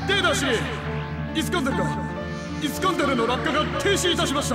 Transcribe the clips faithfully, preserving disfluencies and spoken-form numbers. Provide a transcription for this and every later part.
デーダー氏、イスカンダルがイスカンダルの落下が停止いたしました。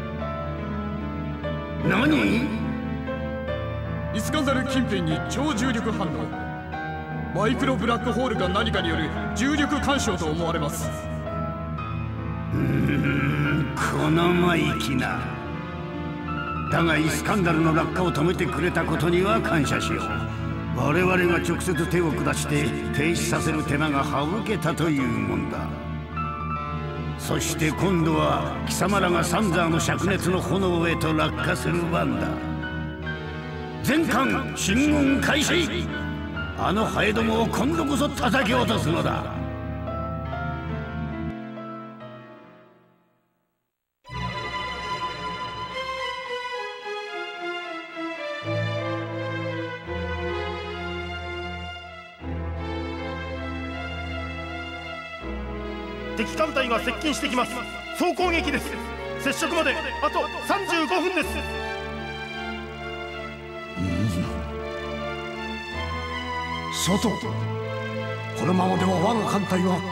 何？ イスカンダル近辺に超重力反応、マイクロブラックホールが何かによる重力干渉と思われます。 うーん、この生意気な。だがイスカンダルの落下を止めてくれたことには感謝しよう。我々が直接手を下して停止させる手間が省けたというもんだ。そして今度は貴様らがサンザーの灼熱の炎へと落下する番だ。全艦進軍開始。あのハエどもを今度こそ叩き落とすのだ。 敵艦隊が接近してきます。総攻撃です。接触まであとさんじゅうごふんです。 外、このままでは我が艦隊は。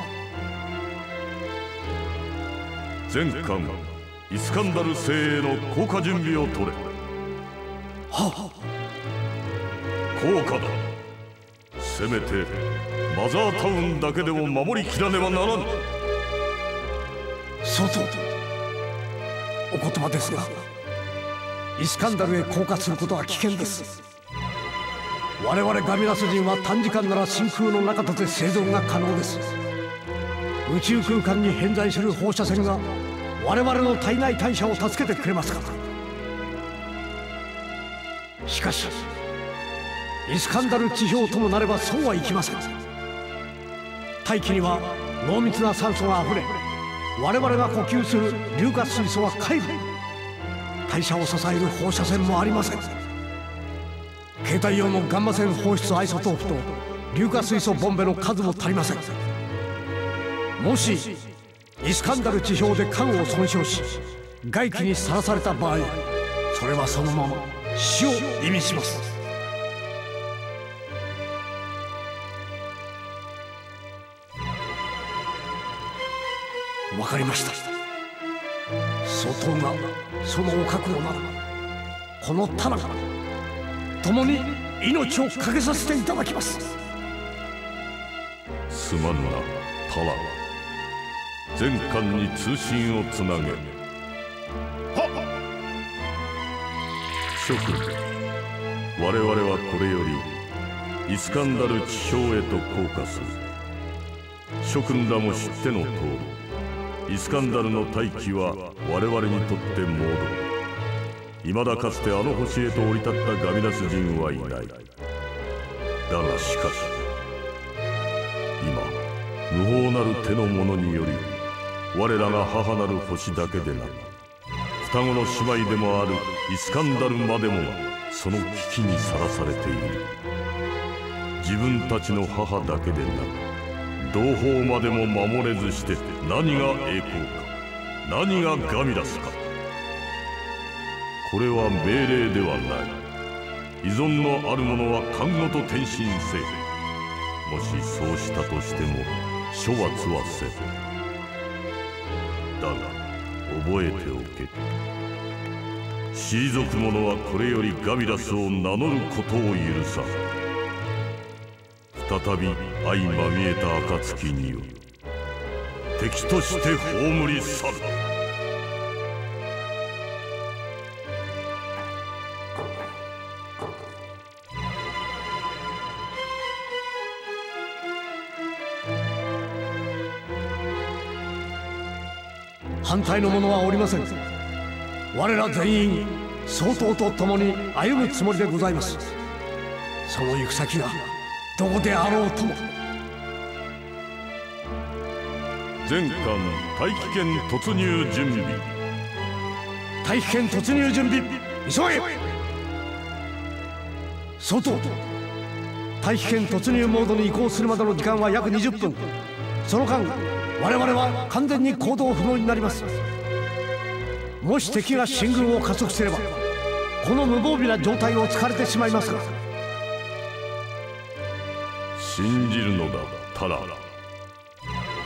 全艦イスカンダル精鋭の降下準備を取れ。 は降下だ。せめてマザータウンだけでも守りきらねばならぬ。 外、お言葉ですが、イスカンダルへ降下することは危険です。我々ガミラス人は短時間なら真空の中で生存が可能です。宇宙空間に偏在する放射線が我々の体内代謝を助けてくれますから。しかしイスカンダル地表ともなればそうはいきません。大気には濃密な酸素があふれ、我々が呼吸する硫化水素は皆無。代謝を支える放射線もありません。携帯用のガンマ線放出アイソトープと硫化水素ボンベの数も足りません。もしイスカンダル地表で艦を損傷し外気にさらされた場合、それはそのまま死を意味します。わかりました。相当がそのお覚悟ならこのタナが共に命を懸けさせていただきます。 すまんなタラ。全艦に通信をつなげ。諸君、我々はこれよりイスカンダル地表へと降下する。諸君らも知っての通り、イスカンダルの大気は我々にとって盲導。未だかつてあの星へと降り立ったガミラス人はいない。だがしかし今無法なる手の者により我らが母なる星だけでなく双子の姉妹でもあるイスカンダルまでもがその危機にさらされている。自分たちの母だけでなく同胞までも守れずして何が栄光か、何がガミラスか。これは命令ではない。依存のある者は艦ごと転身せ。もしそうしたとしても処罰はせ。だが覚えておけ。退く者はこれよりガミラスを名乗ることを許さ。再び相まみえた暁には敵として葬り去る。 反対の者はおりません。我ら全員総統と共に歩むつもりでございます。その行く先がどこであろうとも。 全艦大気圏突入準備。 大気圏突入準備、急げ。総統、大気圏突入モードに移行するまでの時間は約にじゅっぷん。その間我々は完全に行動不能になります。もし敵が進軍を加速すればこの無防備な状態を突かれてしまいますが。 信じるのだタラ。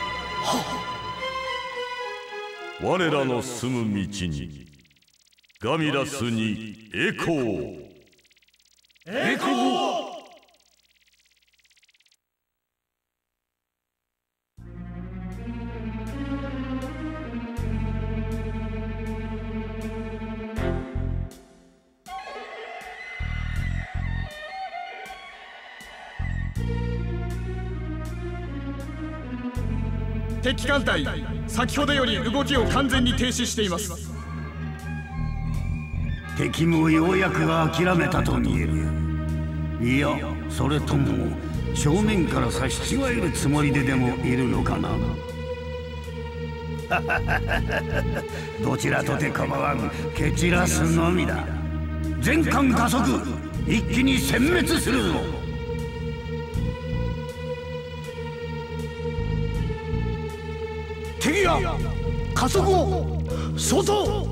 我らの進む道にガミラスに栄光を。 栄光を。 敵艦隊、先ほどより動きを完全に停止しています。 敵もようやく諦めたと見える。いや、それとも正面から差し違えるつもりででもいるのかな。どちらとて構わん、蹴散らすのみだ。全艦加速、一気に殲滅するぞ。 敵が加速を相当。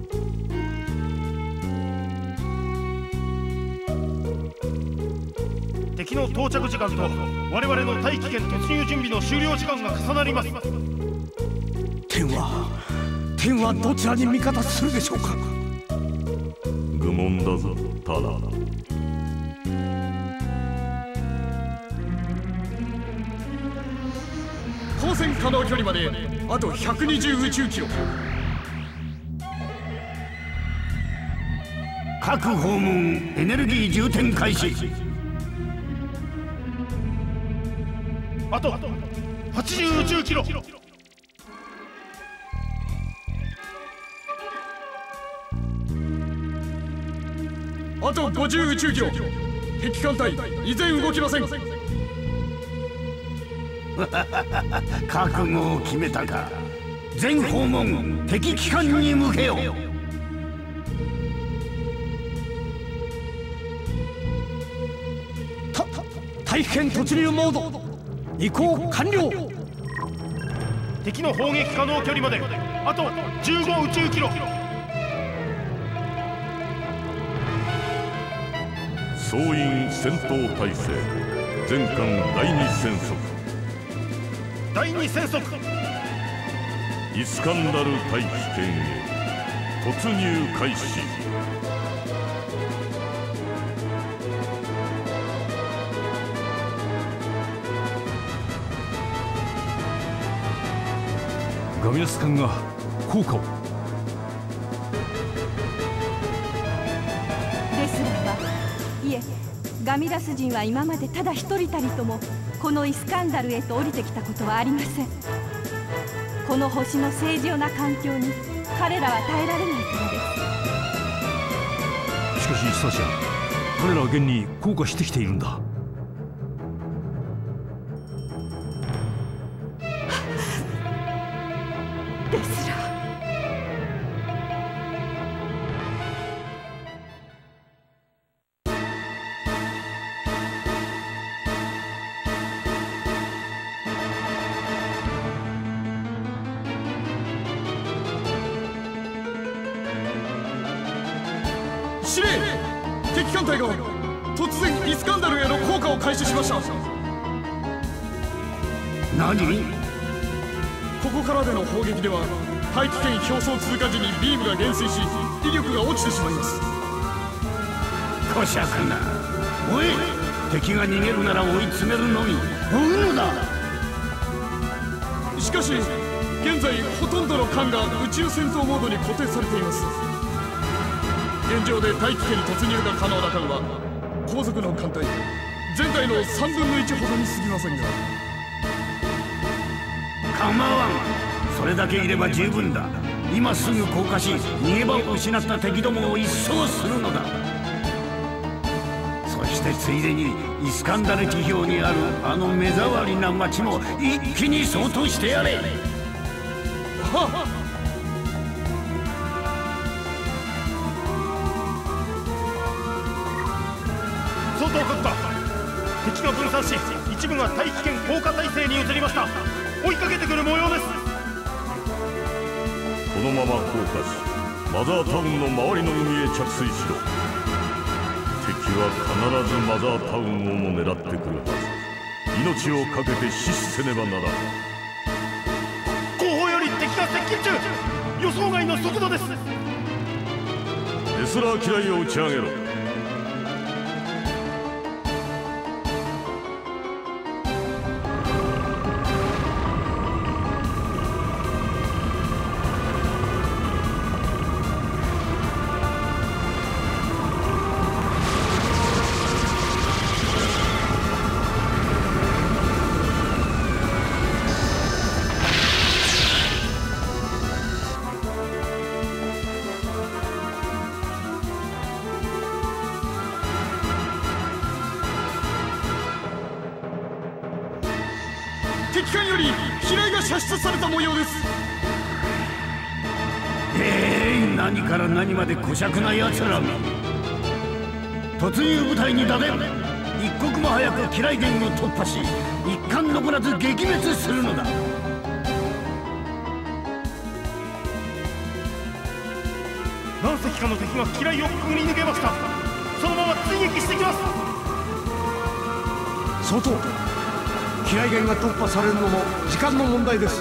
敵の到着時間と我々の大気圏突入準備の終了時間が重なります。 天は天はどちらに味方するでしょうか。 愚問だぞタラ。 交戦可能距離まであとひゃくにじゅう宇宙キロ。 各訪問エネルギー充填開始。 あとはちじゅう宇宙キロ。 あとごじゅう宇宙キロ。敵艦隊依然動きません。 覚悟を決めたか。全訪問敵機関に向けよ。 た大気圏突入モード移行完了。 敵の砲撃可能距離まであとじゅうご宇宙キロ。 総員戦闘態勢。全艦第二戦速。 第二戦速。 イスカンダル大気圏へ突入開始。 ガミラス艦が効果を。 ですらば、いえ、ガミラス人は今までただ一人たりともこのイスカンダルへと降りてきたことはありません。この星の正常な環境に彼らは耐えられないからです。 しかしスタシア、彼らは現に降下してきているんだ。 ですら司令、敵艦隊が突然イスカンダルへの降下を開始しました。 何？ ここからでの砲撃では大気圏表層通過時にビームが減衰し威力が落ちてしまいます。 こしゃくな。おい、敵が逃げるなら追い詰めるのみ。追うのだ。 しかし現在ほとんどの艦が宇宙戦闘モードに固定されています。現状で大気圏突入が可能な艦は後続の艦隊全体のさんぶんのいちほどに過ぎませんが。 構わん。それだけいれば十分だ。今すぐ降下し逃げ場を失った敵どもを一掃するのだ。そしてついでにイスカンダル地表にあるあの目障りな町も一気に掃討してやれ。 はっ。 相当各艦、敵が分散し一部が大気圏降下態勢に移りました。追いかけてくる模様です。 このまま降下しマザータウンの周りの海へ着水しろ。敵は必ずマザータウンをも狙ってくるはず。命を懸けて死守せねばならん。 近中。予想外の速度です。 デスラー機雷を打ち上げろ。 敵艦より機雷が射出された模様です。 ええー、何から何まで小尺な奴らめ。突入部隊にだで一刻も早く機雷源を突破し、一艦残らず撃滅するのだ。 何隻かの敵が機雷をくぐり抜けました。そのまま追撃してきます。 外、機雷源が突破されるのも時間の問題です。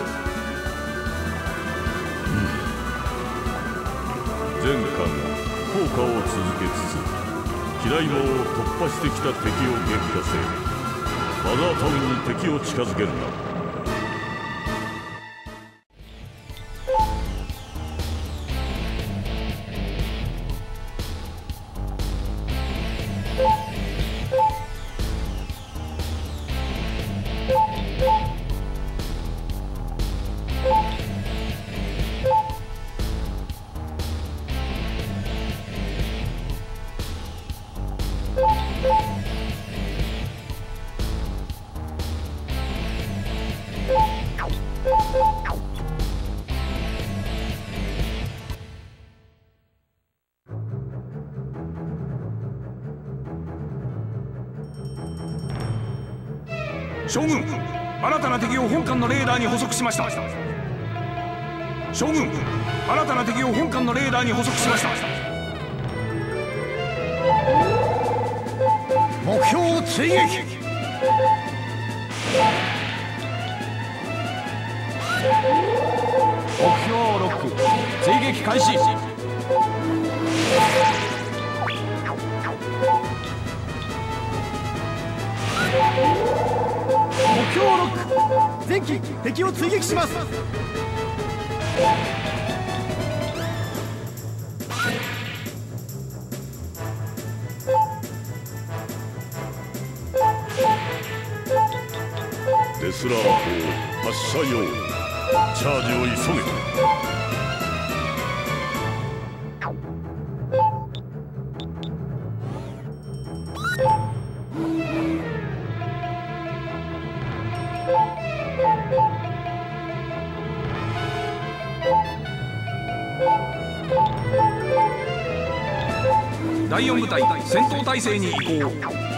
全艦が降下を続けつつ機雷網を突破してきた敵を撃破せ、マザータウンに敵を近づけるんだ。 将軍、新たな敵を本艦のレーダーに捕捉しました。将軍、新たな敵を本艦のレーダーに捕捉しました。 目標を追撃。 目標をロック、追撃開始。 目標をロック、前期敵を追撃します。 デスラー砲発射用意。チャージを急げ。 だいよん部隊戦闘態勢に移行。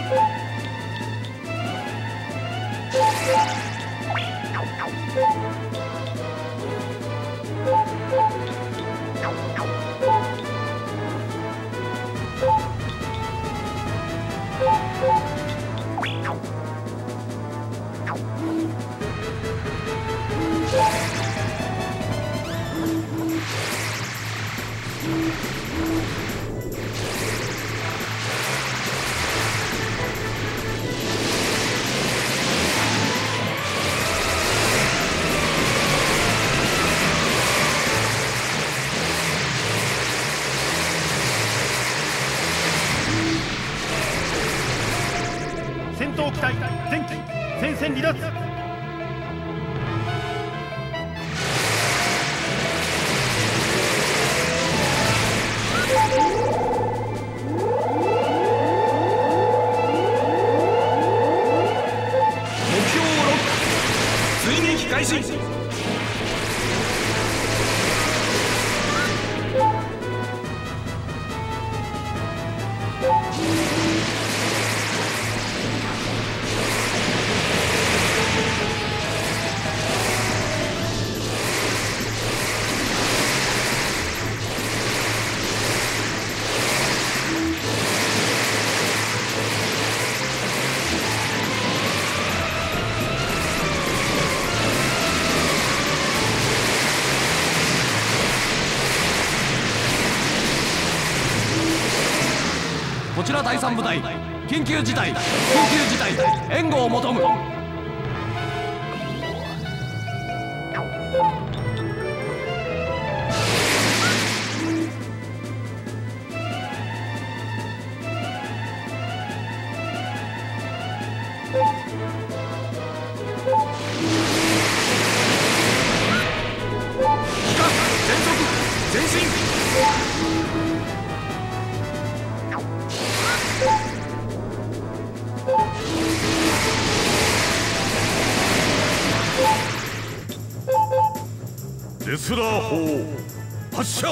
戦闘機体前期戦線離脱。 目標をロック、追撃開始。 こちら第三部隊、緊急事態緊急事態援護を求む。 デスラー砲発射。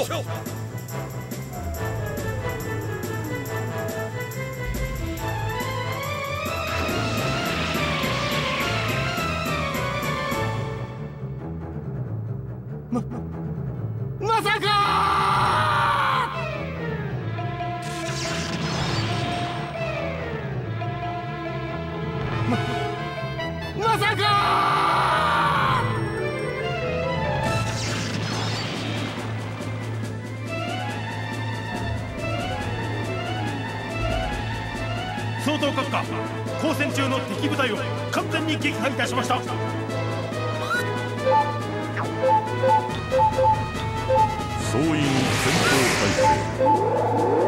ま、まさかま、まさか総統閣下、交戦中の敵部隊を完全に撃破いたしました。 総員戦闘態勢。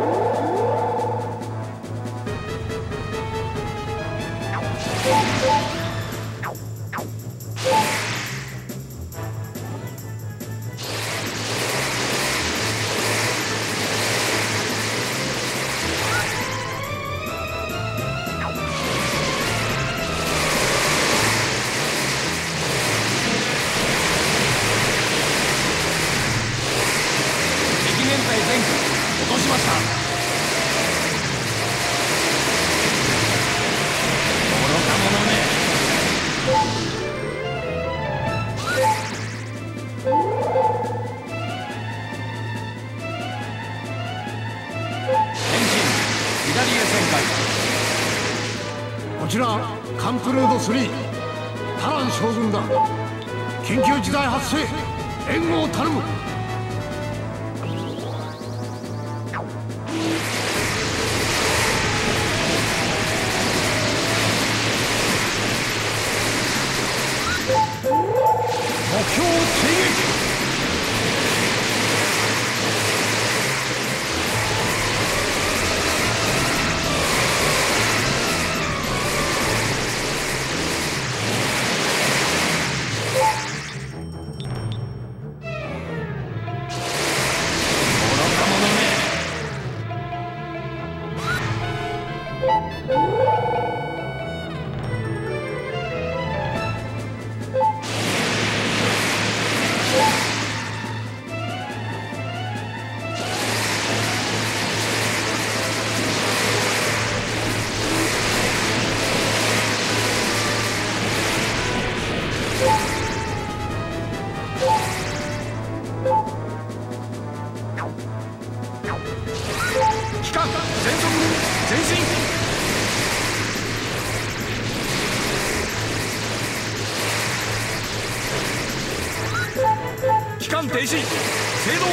こちらカンプルードスリー、タラン将軍だ。緊急事態発生、援護を頼む。目標追撃。 機関全速前進。機関停止制動。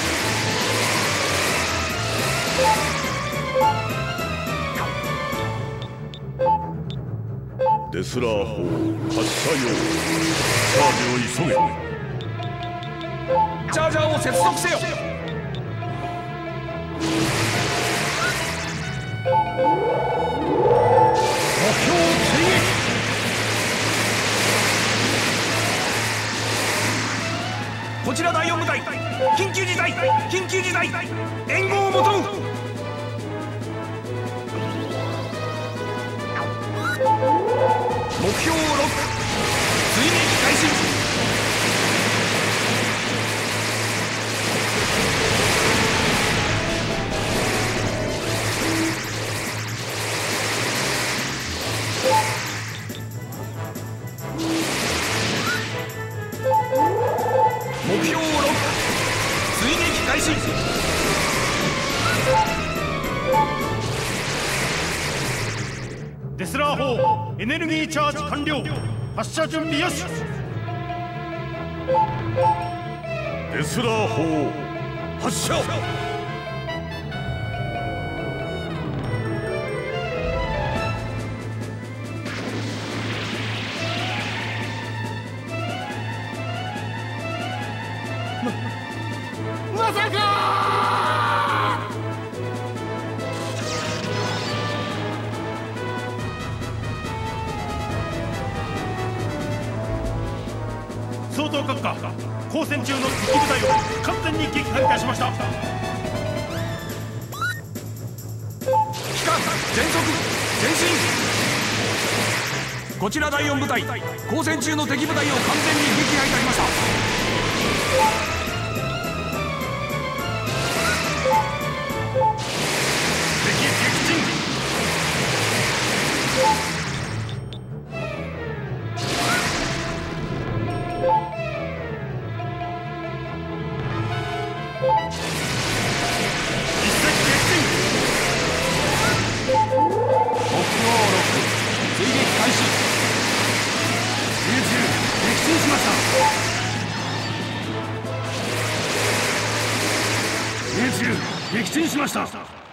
デスラー砲発射用。チャージを急げ。 チャージャーを接続せよ。 目標追撃。 こちらだいよん部隊、緊急事態緊急事態援護を求む。目標をロック、追撃開始。目標をロック、追撃開始。 デスラー砲エネルギーチャージ完了。発射準備よし。 デスラー砲発射。 等閣下、交戦中の敵部隊を完全に撃破いたしました。 機関全速前進。こちらだいよん部隊、交戦中の敵部隊を完全に撃破いたしました。敵撃沈。 撃沈しました。